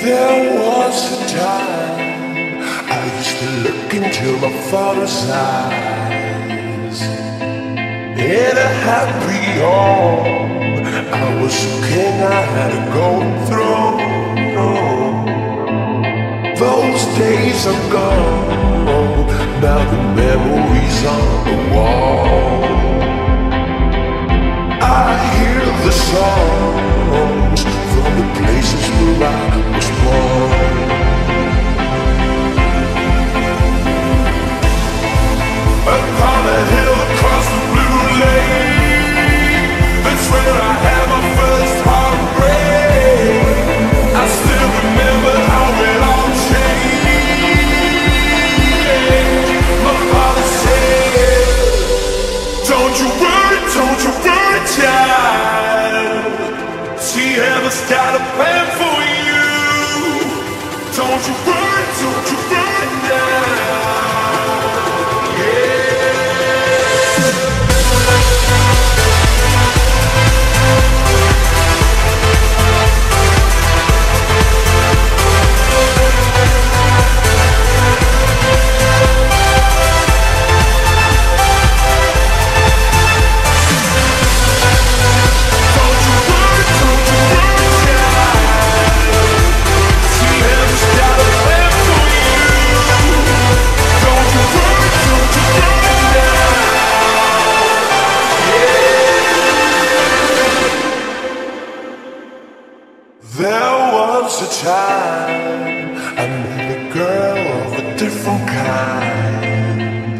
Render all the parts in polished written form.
There was a time I used to look into my father's eyes. In a happy home, I was a king, I had a golden throne. Those days are gone, now the memories on the wall. I hear the songs from the places where I was born. Upon a hill across the blue lake, that's where I had my first heartbreak. I still remember how it all changed. My father said, don't you worry, child. See, heaven's got a plan for you. Don't you worry now. There was a time I met a girl of a different kind.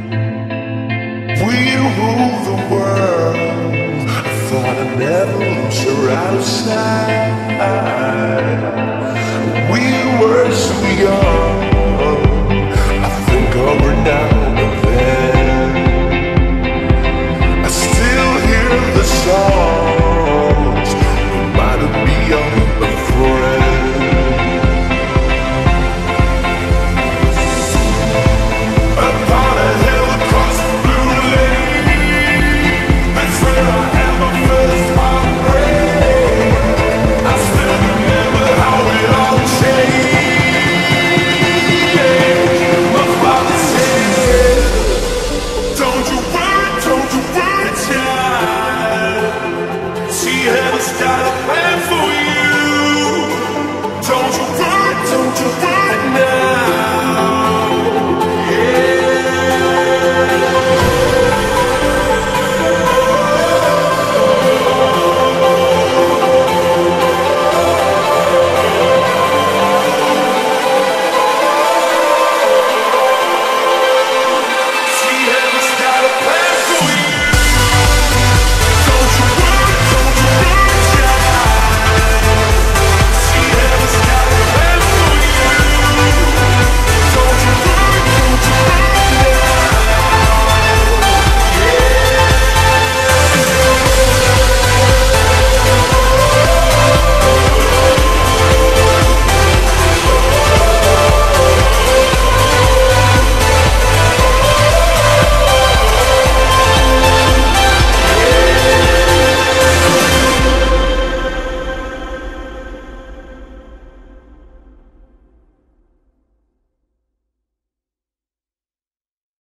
We ruled the world. I thought I'd never lose her out of sight.